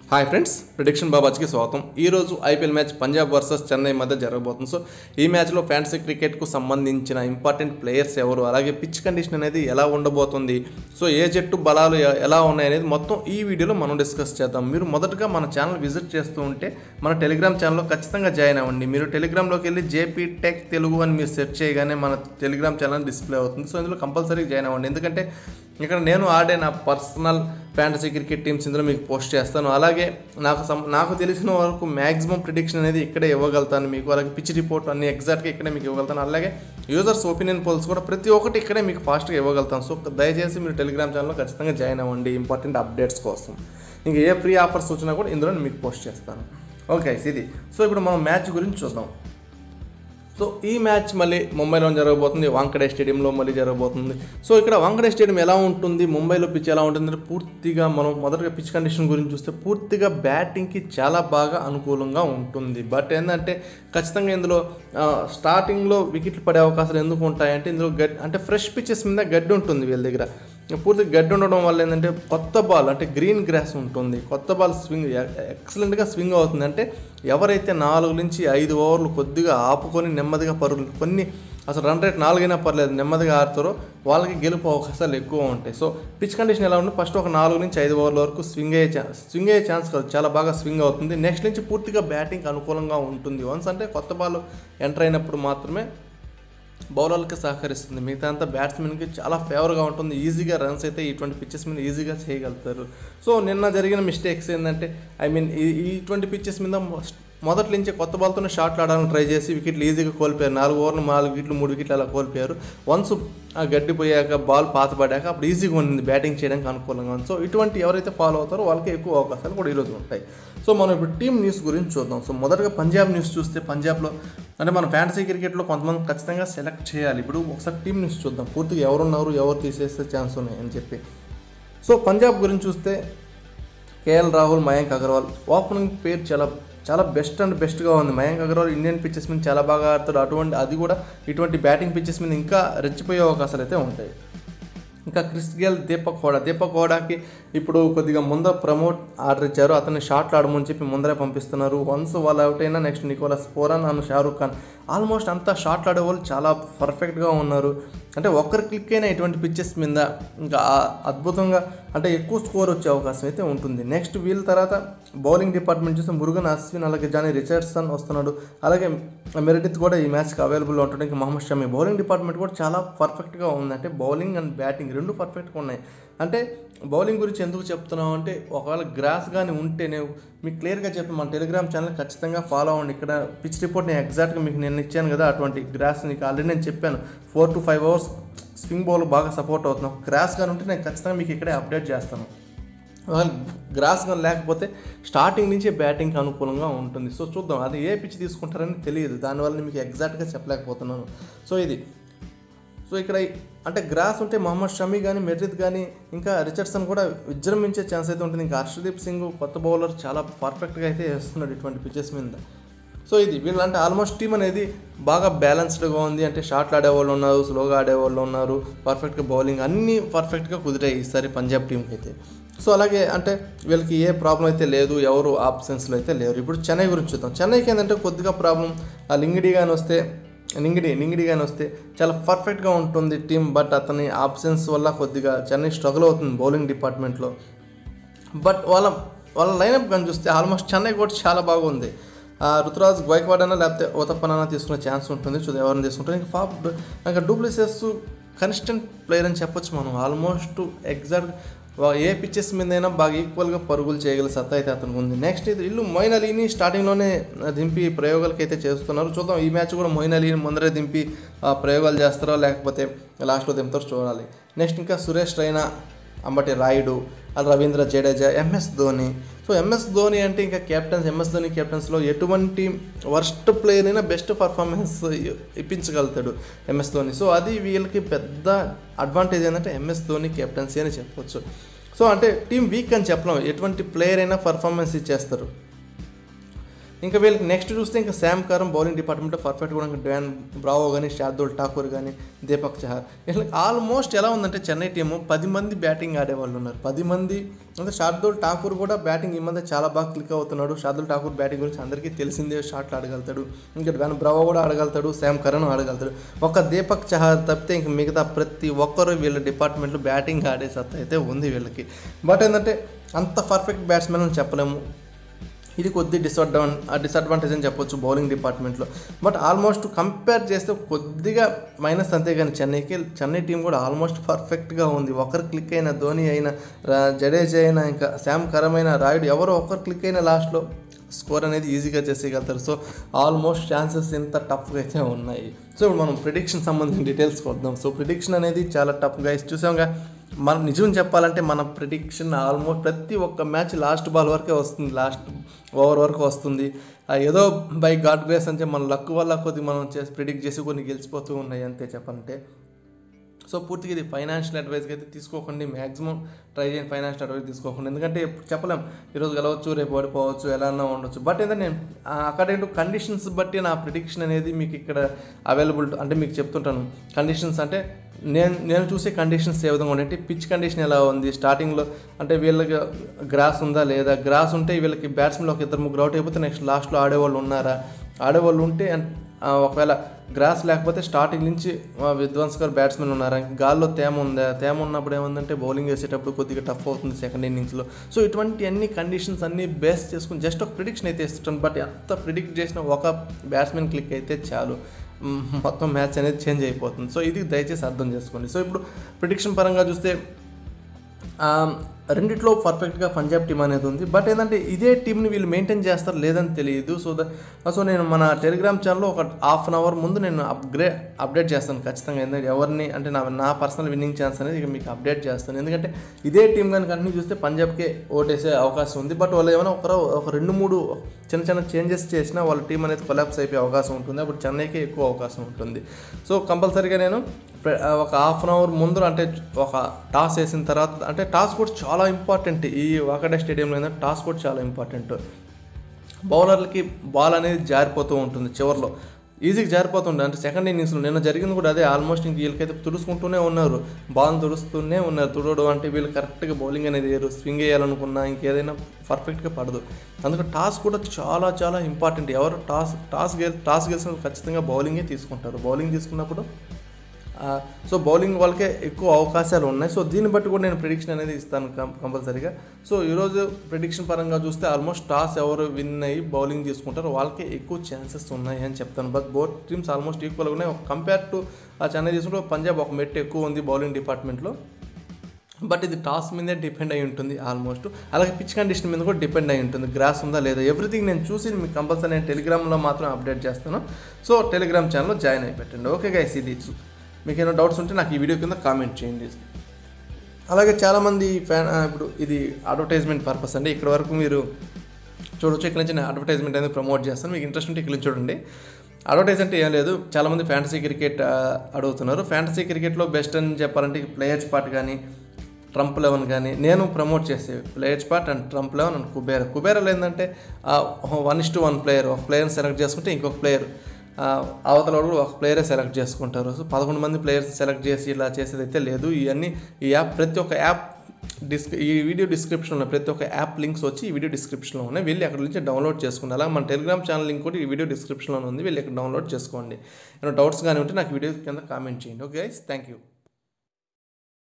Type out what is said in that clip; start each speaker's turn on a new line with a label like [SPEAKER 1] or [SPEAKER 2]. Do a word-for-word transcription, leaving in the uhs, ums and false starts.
[SPEAKER 1] Hi friends, prediction బాబాజ్కి స్వాగతం. ఈరోజు IPL match Punjab versus Chennai మధ్య జరగబోతుంది. సో ఈ మ్యాచ్లో ఫ్యాన్సీ క్రికెట్కు సంబంధించిన ఇంపార్టెంట్ ప్లేయర్స్ ఎవరు, అలాగే పిచ్ కండిషన్ అనేది ఎలా ఉండబోతుంది, సో ఏ జట్టు బలాలు ఎలా ఉన్నాయి అనేది మొత్తం ఈ వీడియోలో మనం డిస్కస్ చేద్దాం. మీరు మొదటగా మన ఛానల్ విజిట్ చేస్తూ ఉంటే మన టెలిగ్రామ్ ఛానల్లో ఖచ్చితంగా జాయిన్ అవ్వండి. మీరు టెలిగ్రామ్లోకి వెళ్ళి జేపీ టెక్ తెలుగు అని మీరు సెర్చ్ చేయగానే మన టెలిగ్రామ్ ఛానల్ డిస్ప్లే అవుతుంది. సో ఇందులో కంపల్సరీగా జాయిన్ అవ్వండి, ఎందుకంటే ఇక్కడ నేను ఆడే నా పర్సనల్ ఫ్యాంటసీ క్రికెట్ టీమ్స్ ఇందులో మీకు పోస్ట్ చేస్తాను. అలాగే నాకు సం నాకు తెలిసిన వరకు మ్యాక్సిమం ప్రిడిక్షన్ అనేది ఇక్కడే ఇవ్వగలుగుతాను మీకు. అలాగే పిచ్ రిపోర్ట్ అన్ని ఎగ్జాక్ట్గా ఇక్కడే మీకు ఇవ్వగలుగుతాను. అలాగే యూజర్స్ ఒపీనియన్ పోల్స్ కూడా ప్రతి ఒక్కటి ఇక్కడే మీకు ఫాస్ట్గా ఇవ్వగలుగుతాను. సో దయచేసి మీరు టెలిగ్రామ్ ఛానల్లో ఖచ్చితంగా జాయిన్ అవ్వండి ఇంపార్టెంట్ అప్డేట్స్ కోసం. ఇంకా ఏ ఫ్రీ ఆఫర్స్ వచ్చినా కూడా ఇందులో మీకు పోస్ట్ చేస్తాను. ఓకే, ఇది సో ఇప్పుడు మనం మ్యాచ్ గురించి చూద్దాం. సో ఈ మ్యాచ్ మళ్ళీ ముంబైలో జరగబోతుంది, వాంఖడే స్టేడియంలో మళ్ళీ జరగబోతుంది. సో ఇక్కడ వాంఖడే స్టేడియం ఎలా ఉంటుంది, ముంబైలో పిచ్ ఎలా ఉంటుంది అంటే పూర్తిగా మనం మొదటగా పిచ్ కండిషన్ గురించి చూస్తే పూర్తిగా బ్యాటింగ్కి చాలా బాగా అనుకూలంగా ఉంటుంది. బట్ ఏంటంటే ఖచ్చితంగా ఇందులో స్టార్టింగ్లో వికెట్లు పడే అవకాశాలు ఎందుకు ఉంటాయంటే ఇందులో గడ్ అంటే ఫ్రెష్ పిచ్చెస్ మీద గడ్డి ఉంటుంది వీళ్ళ దగ్గర. పూర్తిగా గడ్డి ఉండడం వల్ల ఏంటంటే కొత్త బాల్ అంటే గ్రీన్ గ్రాస్ ఉంటుంది, కొత్త బాల్ స్వింగ్ ఎక్సలెంట్గా స్వింగ్ అవుతుంది. అంటే ఎవరైతే నాలుగు నుంచి ఐదు ఓవర్లు కొద్దిగా ఆపుకొని నెమ్మదిగా పరుగులు కొన్ని అసలు రన్ రేట్ నాలుగైనా పర్లేదు నెమ్మదిగా ఆడుతారో వాళ్ళకి గెలుపు అవకాశాలు ఎక్కువ ఉంటాయి. సో పిచ్ కండిషన్ ఎలా ఉంది, ఫస్ట్ ఒక నాలుగు నుంచి ఐదు ఓవర్ల వరకు స్వింగ్ అయ్యే ఛాన్స్ స్వింగ్ అయ్యే ఛాన్స్ కాదు, చాలా బాగా స్వింగ్ అవుతుంది. నెక్స్ట్ నుంచి పూర్తిగా బ్యాటింగ్ అనుకూలంగా ఉంటుంది. వన్స్ అంటే కొత్త బాల్ ఎంటర్ అయినప్పుడు మాత్రమే బౌలర్లకి సహకరిస్తుంది, మిగతా అంతా బ్యాట్స్మెన్కి చాలా ఫేవర్గా ఉంటుంది. ఈజీగా రన్స్ అయితే ఇటువంటి పిచ్చెస్ మీద ఈజీగా చేయగలుగుతారు. సో నిన్న జరిగిన మిస్టేక్స్ ఏంటంటే ఐ మీన్ ఈ ఇటువంటి పిచ్చెస్ మీద మొదటి నుంచి కొత్త బాల్తోనే షాట్లు ఆడడానికి ట్రై చేసి వికెట్లు ఈజీగా కోల్పోయారు. నాలుగు ఓవర్లు నాలుగు వికెట్లు మూడు వికెట్లు అలా కోల్పోయారు. వన్స్ ఆ గడ్డి పోయాక బాల్ పాతపడాక అప్పుడు ఈజీగా ఉంది బ్యాటింగ్ చేయడానికి అనుకూలంగా ఉంది. సో ఇటువంటి ఎవరైతే ఫాలో అవుతారో వాళ్ళకి ఎక్కువ అవకాశాలు కూడా ఈరోజు ఉంటాయి. సో మనం ఇప్పుడు టీమ్ న్యూస్ గురించి చూద్దాం. సో మొదటగా పంజాబ్ న్యూస్ చూస్తే పంజాబ్లో అంటే మన ఫ్యాంటసీ క్రికెట్లో కొంతమంది ఖచ్చితంగా సెలెక్ట్ చేయాలి. ఇప్పుడు ఒకసారి టీమ్ న్యూస్ చూద్దాం పూర్తిగా ఎవరున్నారు, ఎవరు తీసేస్తే ఛాన్స్ ఉన్నాయి అని చెప్పి. సో పంజాబ్ గురించి చూస్తే కేఎల్ రాహుల్, మయాంక్ అగర్వాల్ ఓపెనింగ్ పేరు చాలా చాలా బెస్ట్ అండ్ బెస్ట్గా ఉంది. మయాంక్ అగర్వాల్ ఇండియన్ పిచ్చెస్ మీద చాలా బాగా ఆడతాడు. అటువంటి అది కూడా ఇటువంటి బ్యాటింగ్ పిచ్చెస్ మీద ఇంకా రెచ్చిపోయే అవకాశాలు అయితే ఉంటాయి. ఇంకా క్రిస్ గేల్, దీపక్ హోడా దీపక్ హోడాకి ఇప్పుడు కొద్దిగా ముందర ప్రమోట్ ఆర్డర్ ఇచ్చారు, అతన్ని షాట్లు ఆడమని చెప్పి ముందరే పంపిస్తున్నారు. వన్స్ వాళ్ళు అవుట్ అయినా next Nicholas Pooran and Shahrukh Khan almost అంతా షాట్లు ఆడేవాళ్ళు చాలా పర్ఫెక్ట్గా ఉన్నారు. అంటే ఒక్కరి క్లిక్ అయినా ఇటువంటి పిచ్చెస్ మీద ఇంకా అద్భుతంగా అంటే ఎక్కువ స్కోర్ వచ్చే అవకాశం అయితే ఉంటుంది. నెక్స్ట్ వీళ్ళ తర్వాత బౌలింగ్ డిపార్ట్మెంట్ చూస్తే మురుగన్, అశ్విన్, అలాగే జానీ రిచర్డ్సన్ వస్తున్నాడు. అలాగే మెరిడిత్ కూడా ఈ మ్యాచ్కి అవైలబుల్లో ఉంటాడు. ఇంకా మహమ్మద్ షమి. బౌలింగ్ డిపార్ట్మెంట్ కూడా చాలా పర్ఫెక్ట్గా ఉంది. అంటే బౌలింగ్ అండ్ బ్యాటింగ్ రెండు పర్ఫెక్ట్గా ఉన్నాయి. అంటే బౌలింగ్ గురించి ఎందుకు చెప్తున్నావు అంటే ఒకవేళ గ్రాస్ కానీ ఉంటే నేను మీకు క్లియర్గా చెప్పి మన టెలిగ్రామ్ ఛానల్ ఖచ్చితంగా ఫాలో అవ్వండి. ఇక్కడ పిచ్ రిపోర్ట్ నేను ఎగ్జాక్ట్గా మీకు నేను ఇచ్చాను కదా, అటువంటి గ్రాస్ నీకు ఆల్రెడీ నేను చెప్పాను. Four to five hours swing bowl బాగా సపోర్ట్ అవుతున్నాం. గ్రాస్ కానీ ఉంటే నేను ఖచ్చితంగా మీకు ఇక్కడే అప్డేట్ చేస్తాను. గ్రాస్ కానీ లేకపోతే స్టార్టింగ్ నుంచే బ్యాటింగ్కి అనుకూలంగా ఉంటుంది. సో చూద్దాం, అది ఏ పిచ్ తీసుకుంటారని తెలియదు, దానివల్ల మీకు ఎగ్జాక్ట్గా చెప్పలేకపోతున్నాను. సో ఇది సో ఇక్కడ అంటే గ్రాస్ ఉంటే మహమ్మద్ షమి కానీ మెర్రిత్ కానీ ఇంకా రిచర్డ్సన్ కూడా విజృంభించే ఛాన్స్ అయితే ఉంటుంది. ఇంకా హర్షదీప్ సింగ్ కొత్త బౌలర్ చాలా పర్ఫెక్ట్గా అయితే వేస్తున్నాడు ఇటువంటి పిచ్చెస్ మీద. సో ఇది వీళ్ళంటే ఆల్మోస్ట్ టీమ్ అనేది బాగా బ్యాలెన్స్డ్గా ఉంది. అంటే షాట్లు ఆడేవాళ్ళు ఉన్నారు, స్లోగా ఆడేవాళ్ళు ఉన్నారు, పర్ఫెక్ట్గా బౌలింగ్ అన్నీ పర్ఫెక్ట్గా కుదిరాయి ఈసారి పంజాబ్ టీంకి అయితే. సో అలాగే అంటే వీళ్ళకి ఏ ప్రాబ్లం అయితే లేదు, ఎవరు ఆప్షన్స్లో అయితే లేరు. ఇప్పుడు చెన్నై గురించి చూద్దాం. చెన్నైకి ఏంటంటే కొద్దిగా ప్రాబ్లం, ఆ లింగిడి కానీ వస్తే నింగిడి నింగిడి కానీ వస్తే చాలా పర్ఫెక్ట్గా ఉంటుంది టీం. బట్ అతని ఆప్షన్స్ వల్ల కొద్దిగా చెన్నై స్ట్రగుల్ అవుతుంది బౌలింగ్ డిపార్ట్మెంట్లో. బట్ వాళ్ళ వాళ్ళ లైనప్ కానీ చూస్తే ఆల్మోస్ట్ చెన్నై కూడా చాలా బాగుంది. రుతురాజ్ గైక్వాడ్ అన్నా లేకపోతే ఓతప్పనన్నా తీసుకునే ఛాన్స్ ఉంటుంది. చూద్దాం ఎవరిని తీసుకుంటారు. ఇంకా ఫాప్ ఇంకా డూప్లెసిస్ కన్సిస్టెంట్ ప్లేయర్ అని చెప్పొచ్చు మనం. ఆల్మోస్ట్ ఎగ్జాక్ట్ ఏ పిచ్చెస్ మీద అయినా బాగా ఈక్వల్గా పరుగులు చేయగల సత్తా అయితే అతనికి ఉంది. నెక్స్ట్ ఇది ఇల్లు మొయిన్ అలీని స్టార్టింగ్లోనే దింపి ప్రయోగాలకి అయితే చేస్తున్నారు. చూద్దాం ఈ మ్యాచ్ కూడా మొయిన్ అలీని ముందరే దింపి ప్రయోగాలు చేస్తారో లేకపోతే లాస్ట్లో దింపుతారో చూడాలి. నెక్స్ట్ ఇంకా Suresh Raina, Ambati Rayudu, Ravindra Jadeja, MS Dhoni. So MS Dhoni అంటే ఇంకా కెప్టెన్స్ ఎంఎస్ ధోని కెప్టెన్స్లో ఎటువంటి వర్స్ట్ ప్లేయర్ అయినా బెస్ట్ పర్ఫార్మెన్స్ ఇప్పించగలుగుతాడు ఎంఎస్ ధోని. సో అది వీళ్ళకి పెద్ద అడ్వాంటేజ్ ఏంటంటే ఎంఎస్ ధోని కెప్టెన్సీ అని చెప్పొచ్చు. సో అంటే టీం వీక్ అని చెప్పలేం, ఎటువంటి ప్లేయర్ అయినా పర్ఫార్మెన్స్ ఇచ్చేస్తారు. ఇంకా వీళ్ళకి నెక్స్ట్ చూస్తే ఇంకా శామ్ కరన్ బౌలింగ్ డిపార్ట్మెంట్లో పర్ఫెక్ట్ కూడా ఇంకా డ్వాన్ బ్రావో కానీ శార్దుల్ ఠాకూర్ కానీ దీపక్ చహర్ ఇట్లా ఆల్మోస్ట్ ఎలా ఉందంటే చెన్నై టీము పది మంది బ్యాటింగ్ ఆడేవాళ్ళు ఉన్నారు. పది మంది అంటే శార్దుల్ ఠాకూర్ కూడా బ్యాటింగ్ ఈ మధ్య చాలా బాగా క్లిక్ అవుతున్నాడు. శార్దుల్ ఠాకూర్ బ్యాటింగ్ గురించి అందరికీ తెలిసిందే, షాట్లు ఆడగలుగుతాడు. ఇంకా డ్వాన్ బ్రావో కూడా ఆడగలుగుతాడు, శామ్ కరన్ ఆడగలుగుతాడు. ఒక దీపక్ చహర్ తప్పితే ఇంక మిగతా ప్రతి ఒక్కరు వీళ్ళ డిపార్ట్మెంట్లో బ్యాటింగ్ ఆడే సత్తా అయితే ఉంది వీళ్ళకి. బట్ ఏంటంటే అంత పర్ఫెక్ట్ బ్యాట్స్మెన్ అని చెప్పలేము. ఇది కొద్ది డిసడ్వాన్ డిసడ్వాంటేజ్ అని చెప్పొచ్చు బౌలింగ్ డిపార్ట్మెంట్లో. బట్ ఆల్మోస్ట్ కంపేర్ చేస్తే కొద్దిగా మైనస్ అంతే. కానీ చెన్నైకి చెన్నై టీం కూడా ఆల్మోస్ట్ పర్ఫెక్ట్గా ఉంది. ఒకరు క్లిక్ అయినా, ధోని అయినా, జడేజా అయినా, ఇంకా శామ్ కరన్ అయినా, రాయుడు ఎవరో ఒకరు క్లిక్ అయినా లాస్ట్లో స్కోర్ అనేది ఈజీగా చేసేయగలుగుతారు. సో ఆల్మోస్ట్ ఛాన్సెస్ ఇంత టఫ్గా అయితే ఉన్నాయి. సో ఇప్పుడు మనం ప్రిడిక్షన్ సంబంధించిన డీటెయిల్స్ కొద్దాం. సో ప్రిడిక్షన్ అనేది చాలా టఫ్గా చూసాంగా. మనం నిజం చెప్పాలంటే మన ప్రిడిక్షన్ ఆల్మోస్ట్ ప్రతి ఒక్క మ్యాచ్ లాస్ట్ బాల్ వరకే వస్తుంది, లాస్ట్ ఓవర్ వరకు వస్తుంది. ఏదో బై గాడ్ గ్రేస్ అంటే మన లక్ వల్ల కొద్దిగా మనం చేసి ప్రిడిక్ట్ చేసి కొన్ని గెలిచిపోతూ ఉన్నాయి అంతే చెప్పాలంటే. సో పూర్తిగా ఇది ఫైనాన్షియల్ అడ్వైస్కి అయితే తీసుకోకండి. మ్యాక్సిమం ట్రై చేయండి ఫైనాన్షియల్ అడ్వైస్ తీసుకోకండి. ఎందుకంటే చెప్పలేం, ఈరోజు గెలవచ్చు, రేపు ఓడిపోవచ్చు, ఎలా అన్నా ఉండొచ్చు. బట్ ఏంటంటే నేను అక్కడ ఏంటో కండిషన్స్ బట్టి నా ప్రిడిక్షన్ అనేది మీకు ఇక్కడ అవైలబుల్ అంటే మీకు చెప్తుంటాను. కండిషన్స్ అంటే నేను నేను చూసే కండిషన్స్ ఏ విధంగా ఉంటాయి, పిచ్ కండిషన్ ఎలా ఉంది, స్టార్టింగ్లో అంటే వీళ్ళకి గ్రాస్ ఉందా లేదా, గ్రాస్ ఉంటే వీళ్ళకి బ్యాట్స్మెన్లో ఒక ఇద్దరు ముగ్గురు అవుట్ అయిపోతే నెక్స్ట్ లాస్ట్లో ఆడేవాళ్ళు ఉన్నారా, ఆడేవాళ్ళు ఉంటే ఒకవేళ గ్రాస్ లేకపోతే స్టార్టింగ్ నుంచి విధ్వంసకర్ బ్యాట్స్మెన్ ఉన్నారా, గాల్లో తేమ ఉందా, తేమ ఉన్నప్పుడు ఏముందంటే బౌలింగ్ వేసేటప్పుడు కొద్దిగా టఫ్ అవుతుంది సెకండ్ ఇన్నింగ్స్లో. సో ఇటువంటి అన్ని కండిషన్స్ అన్నీ బేస్ చేసుకుని జస్ట్ ఒక ప్రిడిక్షన్ అయితే ఇస్తుంటాను. బట్ ఎంత ప్రిడిక్ట్ చేసిన ఒక బ్యాట్స్మెన్ క్లిక్ అయితే చాలు, మొత్తం మ్యాచ్ అనేది చేంజ్ అయిపోతుంది. సో ఇది దయచేసి అర్థం చేసుకోండి. సో ఇప్పుడు ప్రిడిక్షన్ పరంగా చూస్తే రెండిట్లో పర్ఫెక్ట్గా పంజాబ్ టీం అనేది ఉంది. బట్ ఏంటంటే ఇదే టీంని వీళ్ళు మెయింటైన్ చేస్తారు లేదని తెలియదు. సో ద సో నేను మన టెలిగ్రామ్ ఛానల్లో ఒక హాఫ్ అన్ అవర్ ముందు నేను అప్గ్రేడ్ అప్డేట్ చేస్తాను ఖచ్చితంగా. ఎందుకంటే ఎవరిని అంటే నా నా పర్సనల్ విన్నింగ్ ఛాన్స్ అనేది ఇక మీకు అప్డేట్ చేస్తాను. ఎందుకంటే ఇదే టీం కనుక అన్ని చూస్తే పంజాబ్కే ఓటేసే అవకాశం ఉంది. బట్ వాళ్ళు ఏమైనా ఒక ఒక రెండు మూడు చిన్న చిన్న చేంజెస్ చేసినా వాళ్ళ టీం అనేది కొలాప్స్ అయిపోయే అవకాశం ఉంటుంది. అప్పుడు చెన్నైకే ఎక్కువ అవకాశం ఉంటుంది. సో కంపల్సరీగా నేను ఒక హాఫ్ అన్ అవర్ ముందు అంటే ఒక టాస్ వేసిన తర్వాత, అంటే టాస్ కూడా చాలా ఇంపార్టెంట్ ఈ వాకడే స్టేడియంలో ఏంటంటే టాస్ కూడా చాలా ఇంపార్టెంట్. బౌలర్లకి బాల్ అనేది జారిపోతూ ఉంటుంది, చివరిలో ఈజీగా జారిపోతుండే. అంటే సెకండ్ ఇన్నింగ్స్లో నిన్న జరిగింది కూడా అదే. ఆల్మోస్ట్ ఇంక వీళ్ళకైతే తుడుచుకుంటూనే ఉన్నారు, బాల్ తుడుస్తూనే ఉన్నారు. తుడవడం అంటే వీళ్ళు కరెక్ట్గా బౌలింగ్ అనేది వేయరు, స్వింగ్ వేయాలనుకున్నా ఇంకేదైనా పర్ఫెక్ట్గా పడదు. అందుకే టాస్ కూడా చాలా చాలా ఇంపార్టెంట్. ఎవరు టాస్ టాస్ గెలి టాస్ గెలిచినప్పుడు ఖచ్చితంగా బౌలింగే తీసుకుంటారు. బౌలింగ్ తీసుకున్నప్పుడు సో బౌలింగ్ వాళ్ళకే ఎక్కువ అవకాశాలు ఉన్నాయి. సో దీన్ని బట్టి కూడా నేను ప్రిడిక్షన్ అనేది ఇస్తాను కంపల్సరీగా. సో ఈరోజు ప్రిడిక్షన్ పరంగా చూస్తే ఆల్మోస్ట్ టాస్ ఎవరు విన్ అయ్యి బౌలింగ్ తీసుకుంటారో వాళ్ళకే ఎక్కువ ఛాన్సెస్ ఉన్నాయి అని చెప్తాను. బట్ బోత్ టీమ్స్ ఆల్మోస్ట్ ఈక్వల్గా ఉన్నాయి. కంపేర్ టు ఆ చెన్నై తీసుకుంటే పంజాబ్ ఒక మెట్టు ఎక్కువ ఉంది బౌలింగ్ డిపార్ట్మెంట్లో. బట్ ఇది టాస్ మీదే డిపెండ్ అయి ఉంటుంది ఆల్మోస్ట్. అలాగే పిచ్ కండిషన్ మీద కూడా డిపెండ్ అయి ఉంటుంది, గ్రాస్ ఉందా లేదా, ఎవ్రీథింగ్ నేను చూసి మీకు కంపల్సరీ నేను టెలిగ్రామ్లో మాత్రం అప్డేట్ చేస్తాను. సో టెలిగ్రామ్ ఛానల్లో జాయిన్ అయి పెట్టండి. ఓకే గైస్, ఇది మీకు ఏమైనా డౌట్స్ ఉంటే నాకు ఈ వీడియో కింద కామెంట్ చేయండి. అలాగే చాలామంది ఫ్యాన్ ఇప్పుడు ఇది అడ్వర్టైజ్మెంట్ పర్పస్ అండి. ఇక్కడ వరకు మీరు చూడొచ్చు. ఇక్కడ నుంచి నేను అడ్వర్టైజ్మెంట్ అనేది ప్రమోట్ చేస్తాను. మీకు ఇంట్రెస్ట్ ఉంటే ఇక్కడ నుంచి చూడండి. అడ్వర్టైజ్ అంటే ఏం లేదు, చాలామంది ఫ్యాంటసీ క్రికెట్ అడుగుతున్నారు. ఫ్యాంటసీ క్రికెట్లో బెస్ట్ అని చెప్పాలంటే ప్లేయర్స్ పార్ట్ కానీ ట్రంప్ లెవెన్ కానీ నేను ప్రమోట్ చేసే players part and Trump eleven and Kubera. కుబేరాలో ఏంటంటే one is to one player, ఒక ప్లేయర్ని సెలెక్ట్ చేసుకుంటే ఇంకొక ప్లేయర్ అవతల వాళ్ళు ఒక ప్లేయరే సెలెక్ట్ చేసుకుంటారు. సో పదకొండు మంది ప్లేయర్స్ సెలెక్ట్ చేసి ఇలా చేసేది అయితే లేదు. ఇవన్నీ ఈ యాప్ ప్రతి ఒక్క యాప్ డిస్క్ ఈ వీడియో డిస్క్రిప్షన్లో ప్రతి ఒక్క యాప్ లింక్స్ వచ్చి ఈ వీడియో డిస్క్రిప్షన్లో ఉన్నాయి, వెళ్ళి అక్కడ నుంచి డౌన్లోడ్ చేసుకోండి. అలాగే మన టెలిగ్రామ్ ఛానల్ లింక్ కూడా ఈ వీడియో డిస్క్రిప్షన్లో ఉంది, వెళ్ళి అక్కడ డౌన్లోడ్ చేసుకోండి. ఏమైనా డౌట్స్ కానీ ఉంటే నాకు వీడియో కింద కామెంట్ చేయండి. Okay guys, thank you.